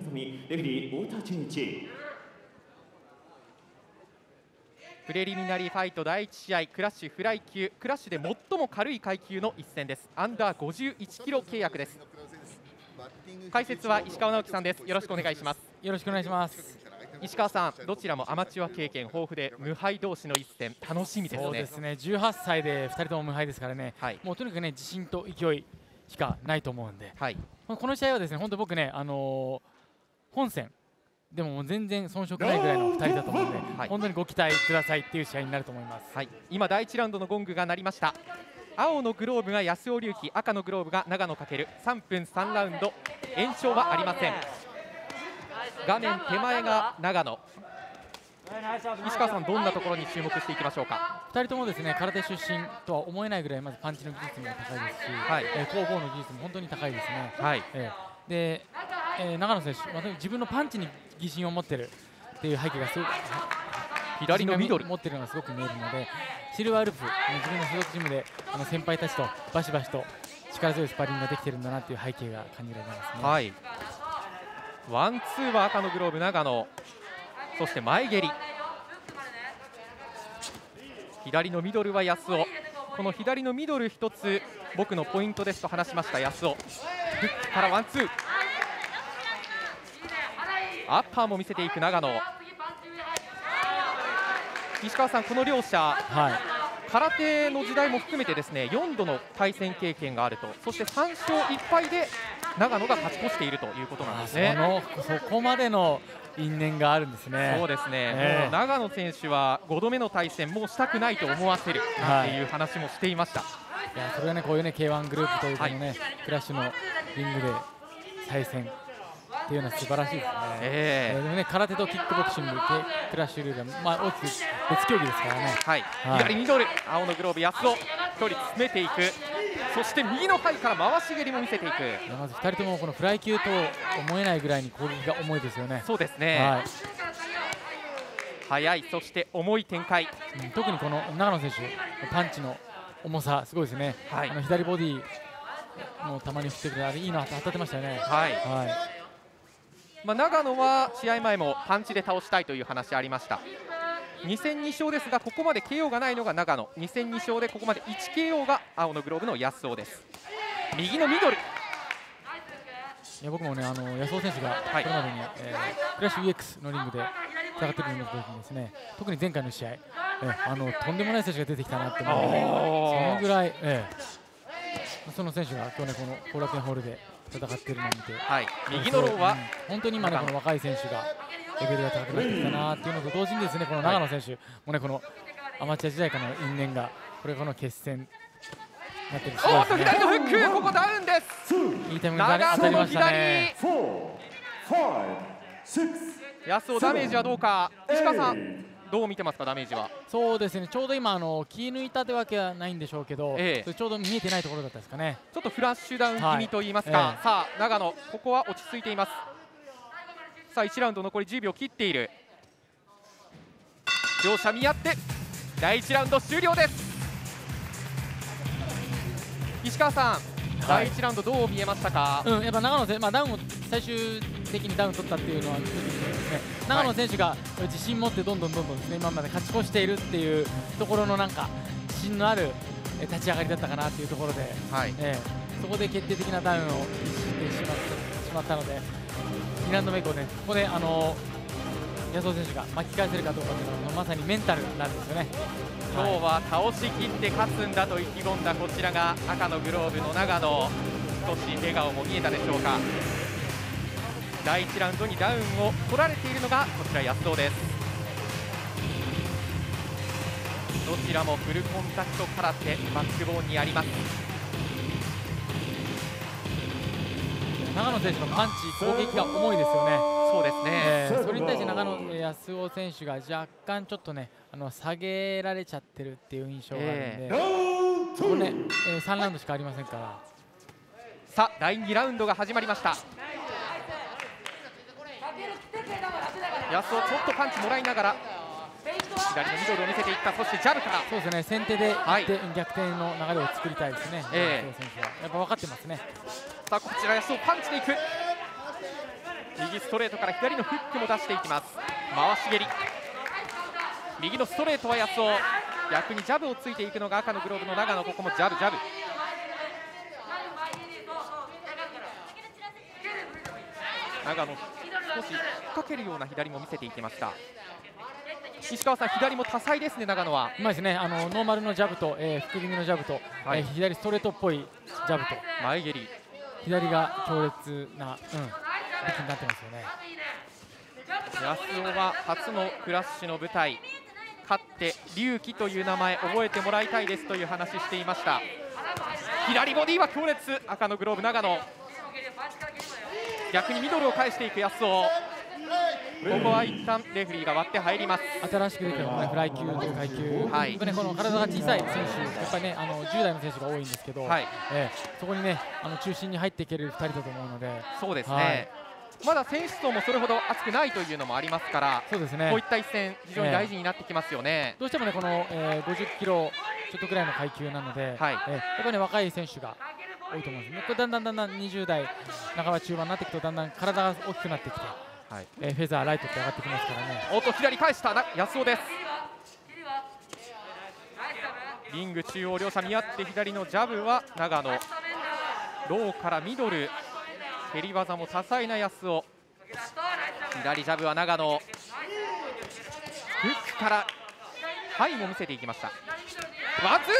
ためレフェリーウォーターチェンジ。 プレリミナリーファイト第1試合、クラッシュフライ級、クラッシュで最も軽い階級の一戦です。アンダー51キロ契約です。解説は石川直樹さんです。よろしくお願いします。 よろしくお願いします。 石川さん、どちらもアマチュア経験豊富で無敗同士の一戦、楽しみですね。 そうですね、18歳で2人とも無敗ですからね、はい、もうとにかくね、自信と勢いしかないと思うんで、はい、この試合はですね、本当僕ね、本戦でも全然遜色ないぐらいの2人だと思うので、はい、本当にご期待くださいっていう試合になると思います。 はい、今第1ラウンドのゴングが鳴りました。青のグローブが安尾龍樹、赤のグローブが長野翔。3分3ラウンド、延長はありません。画面手前が長野。石川さん、どんなところに注目していきましょうか。 2人ともですね、空手出身とは思えないぐらいまずパンチの技術も高いですし、はい、攻防の技術も本当に高いですね。はい、で、長野選手、自分のパンチに自信を持っているっていう背景がすごく左のミドル持っているのがすごく見えるので、シルバーウルフ、自分の所属チームで先輩たちとバシバシと力強いスパーリングができているんだなっていう背景が感じられますね。はい、 ワンツーは赤のグローブ長野、そして前蹴り、左のミドルは安尾。この左のミドル一つ僕のポイントですと話しました安尾。フックからワンツー、アッパーも見せていく長野。石川さん、この両者、はい、空手の時代も含めてですね、4度の対戦経験があると、そして3勝1敗で長野が勝ち越しているということなんですね。 そこまでの因縁があるんですね。 そうですね、もう長野選手は5度目の対戦もうしたくないと思わせるなんていう話もしていました。 いや、それはね、こういうね K1 グループというこのね、はい、クラッシュのリングで再戦っていうのは素晴らしいですね。でもね、空手とキックボクシング、クラッシュルールは、大きく別競技ですからね。 はい、左ミドル、青のグローブ安尾、距離詰めていく。そして右のハイから回し蹴りも見せていく。 まず2人ともこのフライ級と思えないぐらいに攻撃が重いですよね。 そうですね、はい、速い、そして重い展開、 特にこの長野選手パンチの重さすごいですね。はい、左ボディもたまに振ってくる、あれいいの当たってましたよね。はい、はい、 長野は試合前もパンチで倒したいという話ありました。2戦2勝ですが、ここまで KO がないのが長野、2戦2勝でここまで 1KO が青のグローブの安尾です。右のミドル、いや僕もね、安尾選手がこれまでに、クラッシュ EX のリングで戦っているのを見た時にですね、特に前回の試合、とんでもない選手が出てきたなって思うので、そのぐらい、その選手が今日ね、この後楽園ホールで戦っているのを見て、はい、 右のローは、 本当に今ね、この若い選手がレベルが高くなってきたなっていうのと同時にですね、この長野選手もね、このアマチュア時代からの因縁がこれこの決戦になってる。 おっと左のフック、ここダウンです。 いいタイミングが当たりましたね。 安尾ダメージはどうか、石川さんどう見てますか、ダメージは。 そうですね、ちょうど今気抜いたってわけはないんでしょうけど、ちょうど見えてないところだったですかね。 ちょっとフラッシュダウン気味といいますか、さあ長野ここは落ち着いています。さあ1ラウンド残り10秒切っている。両者見合って第1ラウンド終了です。石川さん、第1ラウンドどう見えましたか。 やっぱ長野選手、ダウンを最終的にダウン取ったっていうのはですね、長野選手が自信持ってどんどんですね、今まで勝ち越しているっていうところのなんか自信のある立ち上がりだったかなっていうところで、そこで決定的なダウンをしてしまったので、2ラウンド目以降ね、ここで安尾選手が巻き返せるかどうかというのはまさにメンタルなんですよね。 今日は倒しきって勝つんだと意気込んだこちらが赤のグローブの長野、少し笑顔も見えたでしょうか。第1ラウンドにダウンを取られているのがこちら安尾です。どちらもフルコンタクト空手バックボーンにあります。 長野選手のパンチ攻撃が重いですよね。 そうですね、 それに対して安尾選手が若干ちょっとね下げられちゃってるっていう印象があるんで、ここね、3ラウンドしかありませんから。 さあ第2ラウンドが始まりました。安尾ちょっとパンチもらいながら左のミドルを見せていった。そしてジャブから、 そうですね、先手で逆転の流れを作りたいですね。安尾選手はやっぱ分かってますね。 さあこちら安尾パンチでいく。 右ストレートから左のフックも出していきます。回し蹴り、右のストレートは安尾、逆にジャブをついていくのが赤のグローブの長野。ここもジャブジャブ、長野少し引っ掛けるような左も見せていきました。石川さん、左も多彩ですね、長野は。 うまいですね。ノーマルのジャブと、福気味のジャブと、左ストレートっぽいジャブと前蹴り、 左が強烈な、武器になってますよね。 安尾は初のクラッシュの舞台、勝って龍騎という名前覚えてもらいたいですという話していました。左ボディは強烈、赤のグローブ長野。逆にミドルを返していく安尾。ここは一旦レフェリーが割って入ります。 新しく出てるフライ級という階級、 はい、 この体が小さい選手、やっぱりね10代の選手が多いんですけど、 はい、 そこにね中心に入っていける2人だと思うので。 そうですね、まだ選手層もそれほど厚くないというのもありますから、 そうですね、 こういった一戦非常に大事になってきますよね。 どうしてもねこの、50キロちょっとぐらいの階級なので、 はい、 やっぱりね若い選手が多いと思うんですね。これだんだん20代半ば中盤になっていくとだんだん体が大きくなってきて、はい、フェザーライトって上がってきますからね。 おっと左返した安尾です。リング中央両者見合って左のジャブは長野、ローからミドル、蹴り技も多彩な安尾。左ジャブは長野、フックからハイも見せていきました。ワンツ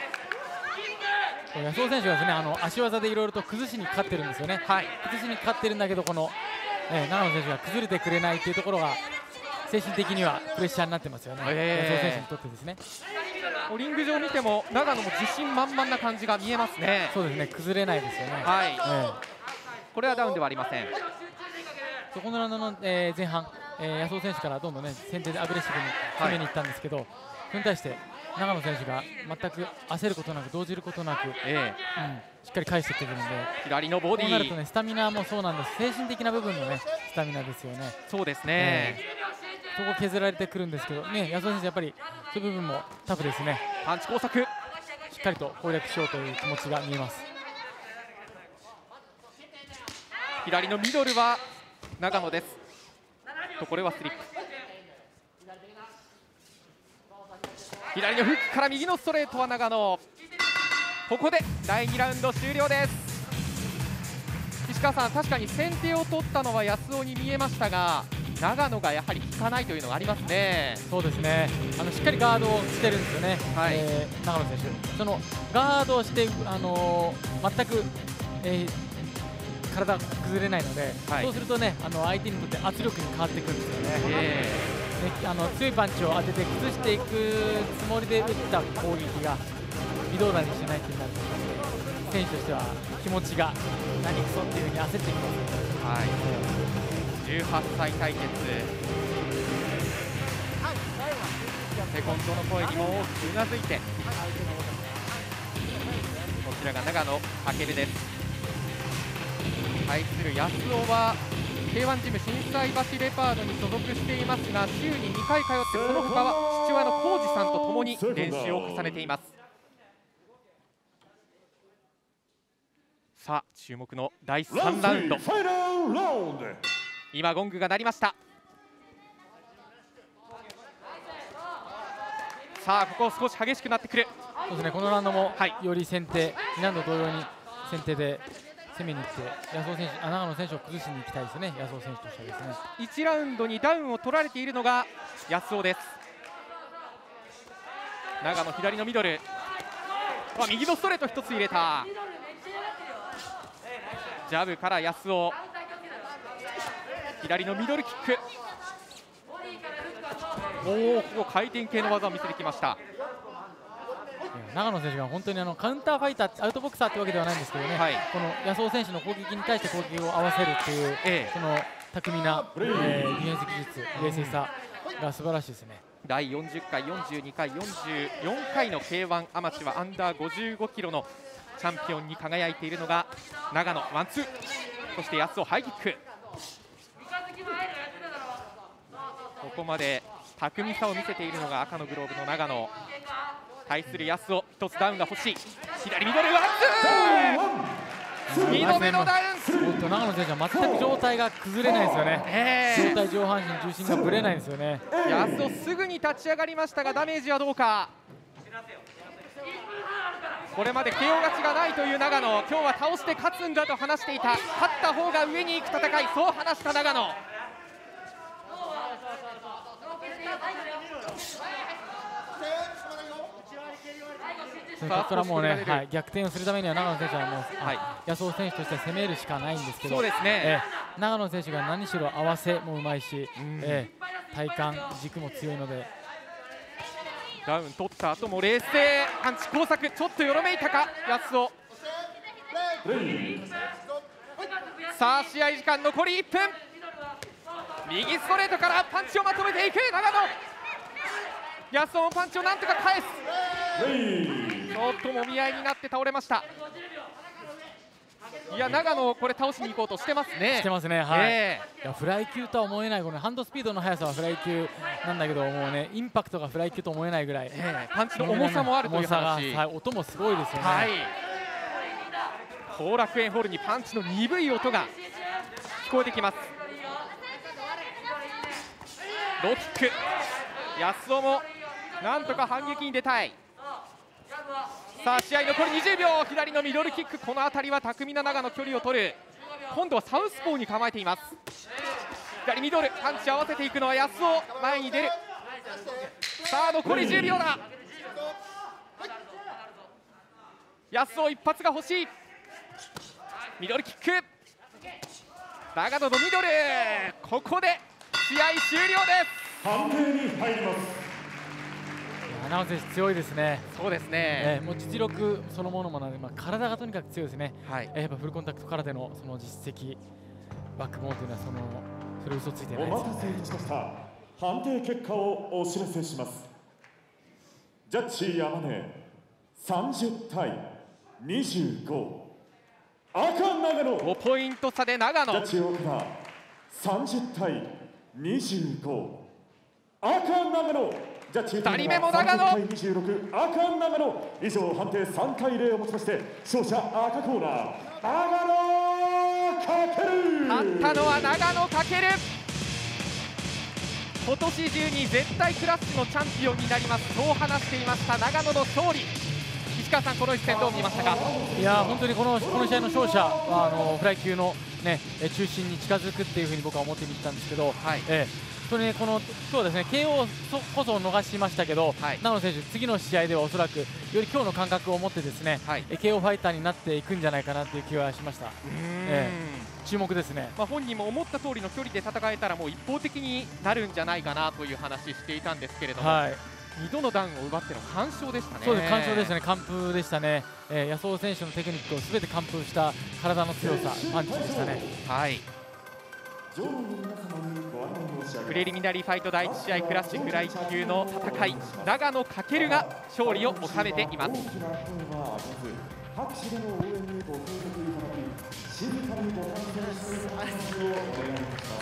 安尾選手がですね足技でいろいろと崩しにかかってるんですよね。 はい、 崩しにかかってるんだけどこの長野選手が崩れてくれないというところが精神的にはプレッシャーになってますよね、安尾選手にとってですね。 リング上見ても長野も自信満々な感じが見えますね。 そうですね、崩れないですよね。 はい、これはダウンではありません。 そこのラウンドの、前半、安尾選手からどんどんね先手でアグレッシブに攻めに行ったんですけど、それに対して長野選手が全く焦ることなく動じることなく、しっかり返してくるので、 左のボディこうなるとねスタミナもそうなんです、精神的な部分のねスタミナですよね。 そうですね、 そこ削られてくるんですけどね、安尾選手やっぱりそういう部分もタフですね。 パンチ工作、 しっかりと攻略しようという気持ちが見えます。 左のミドルは長野ですと、これはスリップ。左のフックから右のストレートは長野。ここで第2ラウンド終了です。石川さん、確かに先手を取ったのは安尾に見えましたが、長野がやはり効かないというのがありますね。 そうですね、しっかりガードをしてるんですよね、 はい、 長野選手。そのガードをして、全く、体が崩れないので、はい、そうするとね相手にとって圧力に変わってくるんですよね。強いパンチを当てて崩していくつもりで打った攻撃が微動だにしないというなると、選手としては気持ちが何くそっていうふうに焦ってきます、 はい、18歳対決、セコンドの声にも大きくうなずいて、こちらが長野翔です。対する安尾は K1 ジム心斎橋レパードに所属していますが、週に2回通って、その他は父親の浩二さんと共に練習を重ねています。さあ注目の第3ラウンド、今ゴングが鳴りました。さあここ少し激しくなってくる。 そうですね、このラウンドもより先手、2ラウンド同様に先手で攻めに行って長野選手を崩しに行きたいですね、安尾選手としてはですね。 1ラウンドにダウンを取られているのが安尾です。長野左のミドル、右のストレート1つ入れた。ジャブから安尾、左のミドルキック、ここ回転系の技を見せてきました。 長野選手が本当にカウンターファイター、アウトボクサーというわけではないんですけどね、はい、この安尾選手の攻撃に対して攻撃を合わせるという、その巧みな、ディフェンス技術、冷静さが素晴らしいですね。 第40回、42回、44回の K1 アマチュアアンダー55キロのチャンピオンに輝いているのが長野ワンツー、そして安尾ハイキック。ここまで巧みさを見せているのが赤のグローブの長野。対する安尾、一つダウンが欲しい。左ミドルワンツー、 2度目のダウン。 長野選手は全く状態が崩れないですよね。上体上半身重心がぶれないんですよね。 安尾すぐに立ち上がりましたがダメージはどうか。これまで KO 勝ちがないという長野、今日は倒して勝つんだと話していた。勝った方が上に行く戦い、そう話した長野。 ここからもうね、逆転をするためには長野選手はもう、安尾選手としては攻めるしかないんですけど、 そうですね、 長野選手が何しろ合わせもうまいし、体幹軸も強いので。 ダウン取った後も冷静、パンチ工作、ちょっとよろめいたか安尾。さあ試合時間残り1分。右ストレートからパンチをまとめていく長野。安尾もパンチをなんとか返す。ちょっともみ合いになって倒れました。いや長野これ倒しに行こうとしてますね。 してますね。はい。いやフライ級とは思えないこのハンドスピードの速さはフライ級なんだけど、もうねインパクトがフライ級と思えないぐらい、 パンチの重さもあるという話。 音もすごいですよね。 後楽園ホールにパンチの鈍い音が聞こえてきます。ローキック、安尾もなんとか反撃に出たい。さあ試合残り20秒、左のミドルキック、この辺りは巧みな長野距離を取る。今度はサウスポーに構えています。左ミドルパンチ合わせていくのは安尾、前に出る。さあ残り10秒だ。安尾一発が欲しい。ミドルキック、長野のミドル、ここで試合終了です。 判定に入ります。 長野選手強いですね。 そうですね、 もう実力そのものもなので、体がとにかく強いですね。やっぱフルコンタクト空手のその実績、バックボーンというのはそれ嘘ついてないです、 お待たせいたしました。判定結果をお知らせします。ジャッジ山根30対25、赤長野。 5ポイント差で長野。 ジャッジ岡田30対25、赤長野。 2人目も長野。 30対26、赤長野。以上判定3対0をもちまして勝者赤コーナー長野翔。 勝ったのは長野翔。今年中に絶対クラッシュのチャンピオンになります、そう話していました長野の勝利。石川さん、この一戦どう見ましたか。 いや本当にこの試合の勝者はフライ級の、中心に近づくっていうふうに僕は思って見てたんですけど、本当に今日はですね KO こそ逃しましたけど、長野選手、次の試合ではおそらくより今日の感覚を持ってですね、KO ファイターになっていくんじゃないかなという気はしました。注目ですね。 本人も思った通りの距離で戦えたらもう一方的になるんじゃないかなという話していたんですけれども、2度のダウンを奪っての完勝でしたね。 そうです、完勝でしたね、完封でしたね。安尾選手のテクニックをすべて完封した体の強さ、パンチでしたね。 プレリミナリーファイト第1試合、クラッシュフライ級の戦い、長野翔が勝利を収めています。 拍手での応援にご協力いただき、静かにご観戦していただきますようお願いします。